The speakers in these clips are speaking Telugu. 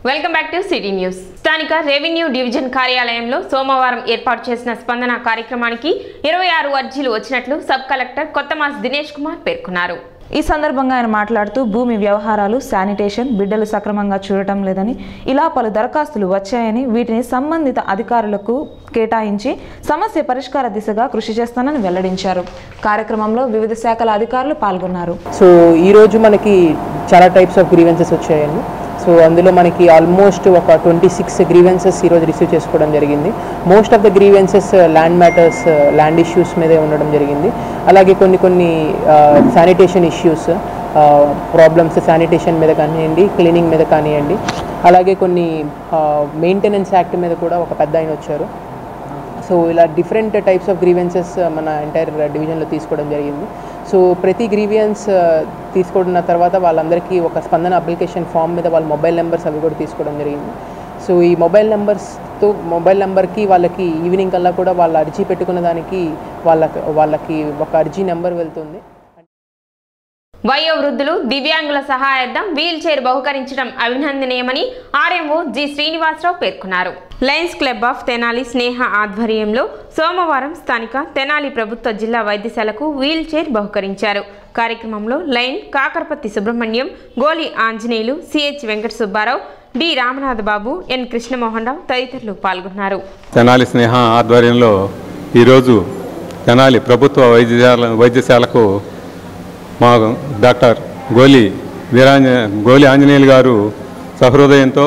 Welcome back to city news. స్థానిక రెవెన్యూ డివిజన్ కార్యాలయంలో సోమవారం ఏర్పాటు చేసిన స్పందన కార్యక్రమానికి 26 అర్జీలు వచ్చినట్లు సబ్ కలెక్టర్ కొత్తమాస్ దినేష్ కుమార్ పేర్కొన్నారు. ఈ సందర్భంగా ఆయన మాట్లాడుతూ భూమి వ్యవహారాలు, శానిటేషన్, బిడ్డలు సక్రమంగా చూడటం లేదని, ఇలా పలు దరఖాస్తులు వచ్చాయని వీటిని సంబంధిత అధికారులకు కేటాయించి సమస్య పరిష్కార దిశగా కృషి చేస్తానని వెల్లడించారు. కార్యక్రమంలో వివిధ శాఖల అధికారులు పాల్గొన్నారు. సో ఈ రోజు మనకి చాలా టైప్స్ ఆఫ్ గ్రీవెన్సెస్ వచ్చాయండి. సో అందులో మనకి ఆల్మోస్ట్ ఒక 26 గ్రీవెన్సెస్ ఈరోజు రిసీవ్ చేసుకోవడం జరిగింది. Most of the grievances land matters, land issues మీదే ఉండడం జరిగింది. అలాగే కొన్ని శానిటేషన్ ఇష్యూస్, ప్రాబ్లమ్స్ శానిటేషన్ మీద కానివ్వండి, క్లీనింగ్ మీద కానివ్వండి, అలాగే కొన్ని మెయింటెనెన్స్ యాక్ట్ మీద కూడా ఒక పెద్ద ఆయన వచ్చారు. సో ఇలా డిఫరెంట్ టైప్స్ ఆఫ్ గ్రీవెన్సెస్ మన ఎంటైర్ డివిజన్లో తీసుకోవడం జరిగింది. సో ప్రతి గ్రీవియన్స్ తీసుకున్న తర్వాత వాళ్ళందరికీ ఒక స్పందన అప్లికేషన్ ఫామ్ మీద వాళ్ళ మొబైల్ నెంబర్స్ అవి కూడా తీసుకోవడం జరిగింది. సో ఈ మొబైల్ నెంబర్కి వాళ్ళకి ఈవినింగ్ కల్లా కూడా వాళ్ళ అర్జీ పెట్టుకున్న దానికి వాళ్ళకి ఒక అర్జీ నెంబర్ వెళ్తుంది. వయోవృద్ధులు, దివ్యాంగుల సహాయార్థం వీల్ చైర్ బహుకరించడం అభినందనీయమని ఆర్ఎంఓ జి శ్రీనివాసరావు పేర్కొన్నారు. Lions club of Tenali Sneha ఆధ్వర్యంలో సోమవారం స్థానిక తెనాలి ప్రభుత్వ జిల్లా వైద్యశాలకు వీల్ చైర్ బహుకరించారు. కార్యక్రమంలో line Kakarapatti Subrahmanyam, Goli Anjaneyulu, CH Venkata Subbarao, D Ramanath Babu, N Krishnamohan Rao తదితరులు పాల్గొన్నారు. తెనాలి స్నేహ ఆధ్వర్యంలో ఈరోజు తెనాలి ప్రభుత్వ వైద్యశాలకు మా డాక్టర్ గోలి ఆంజనేయులు గారు సహృదయంతో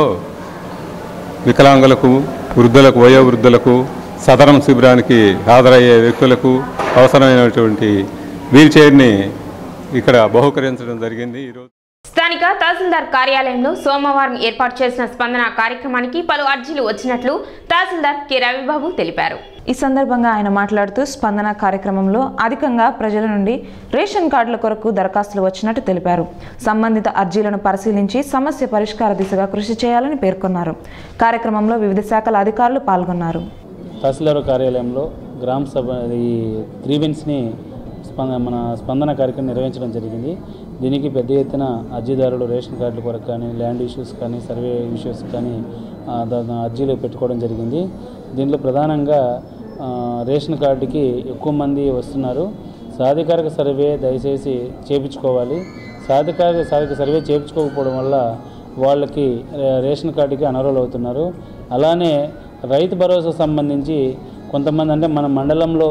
వికలాంగులకు, వృద్ధులకు, వయోవృద్ధులకు, సదరం శిబిరానికి హాజరయ్యే వ్యక్తులకు అవసరమైనటువంటి వీల్ చైర్ని ఇక్కడ బహుకరించడం జరిగింది. ఈరోజు స్థానిక తహసీల్దార్ కార్యాలయంలో సోమవారం ఏర్పాటు చేసిన స్పందన కార్యక్రమానికి పలు అర్జీలు వచ్చినట్లు తహసీల్దార్ కె రవిబాబు తెలిపారు. ఈ సందర్భంగా ఆయన మాట్లాడుతూ స్పందన కార్యక్రమంలో అధికంగా ప్రజల నుండి రేషన్ కార్డుల కొరకు దరఖాస్తులు వచ్చినట్టు తెలిపారు. సంబంధిత అర్జీలను పరిశీలించి సమస్య పరిష్కార దిశగా కృషి చేయాలని పేర్కొన్నారు. కార్యక్రమంలో వివిధ శాఖల అధికారులు పాల్గొన్నారు. తహసీల్దార్ కార్యాలయంలో గ్రామ సభ ఈ గ్రీవెన్స్ని మన స్పందన కార్యక్రమం నిర్వహించడం జరిగింది. దీనికి పెద్ద ఎత్తున అర్జీదారులు రేషన్ కార్డుల కొరకు కానీ, ల్యాండ్ ఇష్యూస్ కానీ, సర్వే ఇష్యూస్ కానీ అర్జీలు పెట్టుకోవడం జరిగింది. దీంట్లో ప్రధానంగా రేషన్ కార్డుకి ఎక్కువ మంది వస్తున్నారు. సాధికారిక సర్వే దయచేసి చేయించుకోవాలి. సాధికారిక సర్వే చేయించుకోకపోవడం వల్ల వాళ్ళకి రేషన్ కార్డుకి అనర్హులు అవుతున్నారు. అలానే రైతు భరోసా సంబంధించి కొంతమంది అంటే మన మండలంలో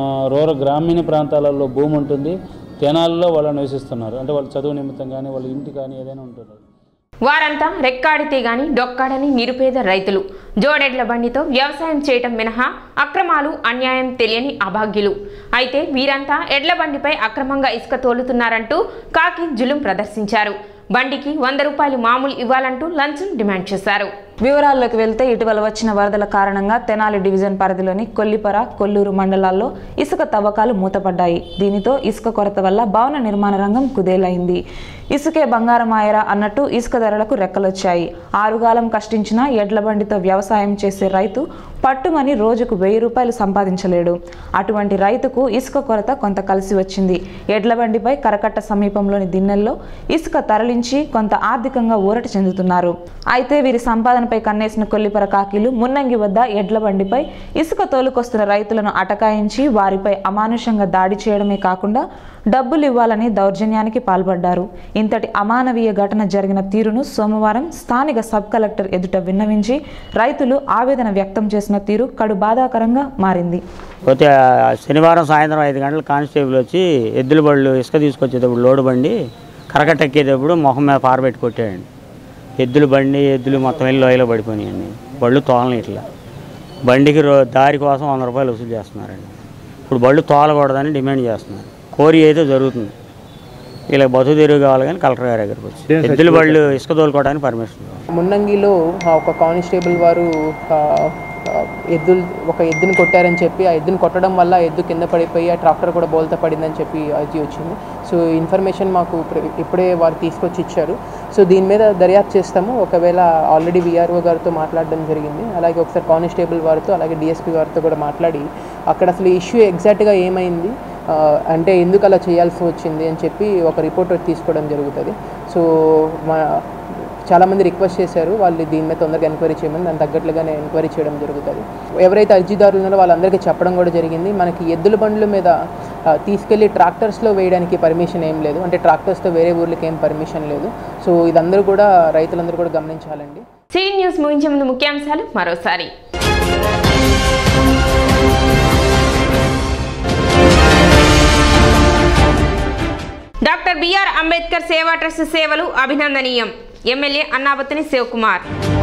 గ్రామీణ ప్రాంతాలలో భూమి ఉంటుంది, తెనాల్లో వాళ్ళు నివసిస్తున్నారు. అంటే వాళ్ళు చదువు నిమిత్తం కానీ, వాళ్ళ ఇంటి కానీ ఏదైనా ఉంటున్నారు. వారంతా రెక్కాడితే గాని డొక్కాడని నిరుపేద రైతులు. జోడెడ్ల బండితో వ్యవసాయం చేయటం మినహా అక్రమాలు, అన్యాయం తెలియని అభాగ్యులు. అయితే వీరంతా ఎడ్ల బండిపై అక్రమంగా ఇసుక తోలుతున్నారంటూ కాకి జులుం ప్రదర్శించారు. బండికి 100 రూపాయలు మామూలు ఇవ్వాలంటూ లంచం డిమాండ్ చేశారు. వివరాల్లోకి వెళ్తే ఇటీవల వచ్చిన వరదల కారణంగా తెనాలి డివిజన్ పరిధిలోని కొల్లిపర, కొల్లూరు మండలాల్లో ఇసుక తవ్వకాలు మూతపడ్డాయి. దీనితో ఇసుక కొరత వల్ల భవన నిర్మాణ రంగం కుదేలైంది. ఇసుకే బంగారమాయరా అన్నట్టు ఇసుక ధరలకు రెక్కలొచ్చాయి. ఆరుగాలం కష్టించిన ఎడ్ల బండితో వ్యవసాయం చేసే రైతు పట్టుమని రోజుకు 1000 రూపాయలు సంపాదించలేడు. అటువంటి రైతుకు ఇసుక కొరత కొంత కలిసి వచ్చింది. ఎడ్ల బండిపై కరకట్ట సమీపంలోని దిన్నెల్లో ఇసుక తరలించి కొంత ఆర్థికంగా ఊరట చెందుతున్నారు. అయితే వీరి సంపాదనపై కన్నేసిన కొల్లిపర కాకీలు మున్నంగి వద్ద ఎడ్ల బండిపై ఇసుక తోలుకొస్తున్న రైతులను అటకాయించి వారిపై అమానుషంగా దాడి చేయడమే కాకుండా డబ్బులు ఇవ్వాలని దౌర్జన్యానికి పాల్పడ్డారు. ఇంతటి అమానవీయ ఘటన జరిగిన తీరును సోమవారం స్థానిక సబ్ కలెక్టర్ ఎదుట విన్నవించి రైతులు ఆవేదన వ్యక్తం చేసిన తీరు కడు బాధాకరంగా మారింది. పోతే శనివారం సాయంత్రం 5 గంటల కానిస్టేబుల్ వచ్చి ఎద్దుల బళ్ళు ఇసుక తీసుకొచ్చేటప్పుడు లోడు బండి కరకట్టెక్కేటప్పుడు మొహం మీద పారబెట్టి కొట్టాడండి. ఎద్దులు మొత్తం వెళ్ళి లోయలో పడిపోయినాయండి. బళ్ళు తోలని ఇట్లా బండికి దారి కోసం 100 రూపాయలు వసూలు చేస్తున్నారండి. ఇప్పుడు బళ్ళు తోలకూడదని డిమాండ్ చేస్తున్నారు. కోరి అయితే జరుగుతుంది. ఇలా బతుకు తెరుగు కావాలి కానీ కలెక్టర్ గారి దగ్గరికి వచ్చి ఎద్దుల బళ్ళు ఇసుక తోలుకోవడానికి పర్మిషన్. మున్నంగిలో ఒక కానిస్టేబుల్ వారు ఒక ఎద్దుని కొట్టారని చెప్పి, ఆ ఎద్దుని కొట్టడం వల్ల ఎద్దు కింద పడిపోయి ఆ ట్రాక్టర్ కూడా బోల్తా పడిందని చెప్పి అర్జీ వచ్చింది. సో ఇన్ఫర్మేషన్ మాకు ఇప్పుడే వారు తీసుకొచ్చి ఇచ్చారు. సో దీని మీద దర్యాప్తు చేస్తాము. ఒకవేళ ఆల్రెడీ విఆర్ఓ గారితో మాట్లాడడం జరిగింది. అలాగే ఒకసారి కానిస్టేబుల్ వారితో, అలాగే డిఎస్పీ గారితో కూడా మాట్లాడి అక్కడ అసలు ఇష్యూ ఎగ్జాక్ట్గా ఏమైంది, అంటే ఎందుకు అలా చేయాల్సి వచ్చింది అని చెప్పి ఒక రిపోర్ట్ తీసుకోవడం జరుగుతుంది. సో చాలామంది రిక్వెస్ట్ చేశారు వాళ్ళు దీని మీద తొందరగా ఎంక్వైరీ చేయమని, దాని తగ్గట్లుగానే ఎంక్వైరీ చేయడం జరుగుతుంది. ఎవరైతే అర్జీదారులు ఉన్నారో వాళ్ళందరికీ చెప్పడం కూడా జరిగింది. మనకి ఎద్దుల బండ్ల మీద తీసుకెళ్ళి ట్రాక్టర్స్లో వేయడానికి పర్మిషన్ ఏం లేదు, అంటే ట్రాక్టర్స్తో వేరే ఊర్లకి ఏం పర్మిషన్ లేదు. సో ఇదందరూ కూడా రైతులందరూ కూడా గమనించాలండి. సిటీ న్యూస్ ముగించే ముందు ముఖ్యాంశాలు మరోసారి. డాక్టర్ బిఆర్ అంబేద్కర్ సేవా ట్రస్ట్ సేవలు అభినందనీయం. ఎమ్మెల్యే అన్నాబత్తుని శివకుమార్.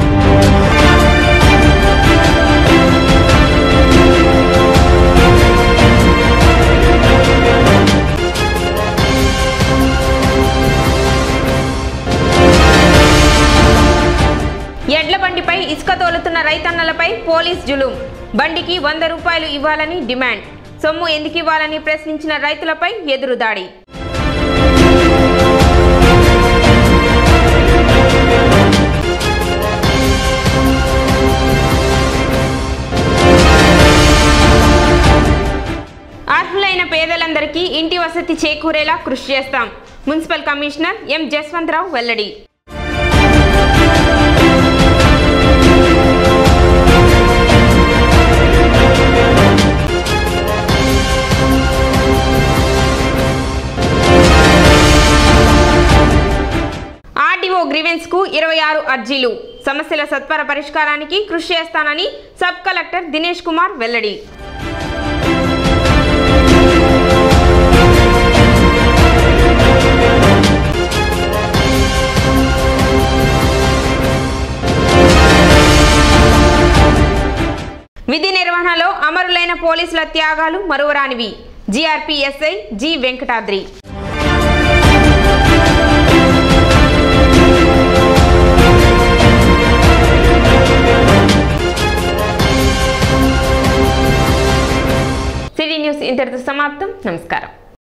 ఎడ్ల బండిపై ఇసుక తోలుతున్న రైతన్నలపై పోలీస్ జులుం. బండికి 100 రూపాయలు ఇవ్వాలని డిమాండ్. సొమ్ము ఎందుకు ఇవ్వాలని ప్రశ్నించిన రైతులపై ఎదురుదాడి. అర్హులైన పేదలందరికీ ఇంటి వసతి చేకూరేలా కృషి చేస్తాం. మున్సిపల్ కమిషనర్ ఎం జస్వంతరావు వెల్లడి. ఆర్డీఓ గ్రీవెన్స్ కు 26 అర్జీలు. సమస్యల సత్వర పరిష్కారానికి కృషి చేస్తానని సబ్ కలెక్టర్ దినేష్ కుమార్ వెల్లడి. విధి నిర్వహణలో అమరులైన పోలీసుల త్యాగాలు మరువరానివి. GRP SI G Venkatadri. City news ఇంతటితో సమాప్తం. నమస్కారం.